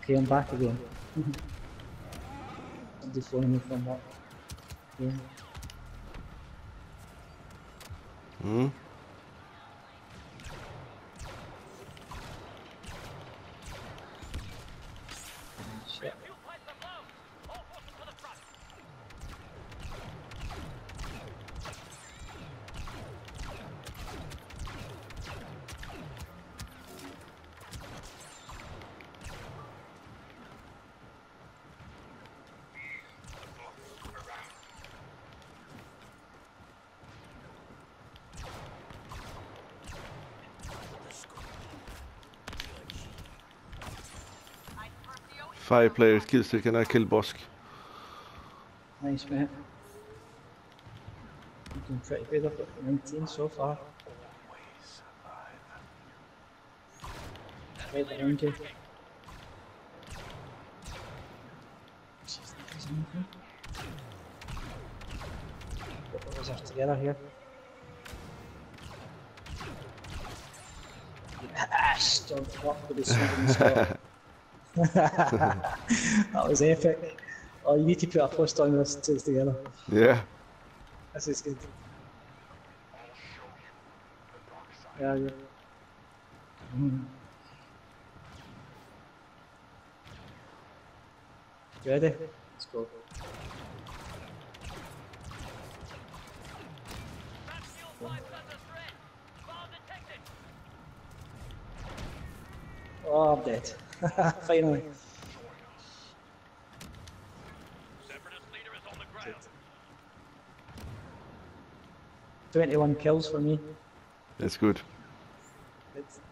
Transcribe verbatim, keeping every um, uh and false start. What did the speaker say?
Okay, I'm back again. Somebody's phoning me from work. Yeah. Hmm? Shit. Five players kill streak and I kill Bosk. Nice, mate. I'm doing pretty good. I've got nineteen so far. Right behind you. Jeez, there's anything. Both of us are together here. Yes! Don't walk with the sword in the spot. That was epic. Oh, you need to put a post on this two together. Yeah. This is good. Yeah, yeah. Mm. You ready? Let's go. Oh, I'm dead. Finally. twenty-one kills for me. That's good. It's